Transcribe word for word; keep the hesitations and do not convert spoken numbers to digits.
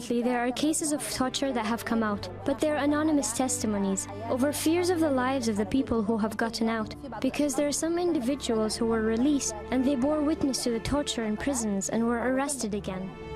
Recently, there are cases of torture that have come out, but they're anonymous testimonies over fears of the lives of the people who have gotten out, because there are some individuals who were released and they bore witness to the torture in prisons and were arrested again.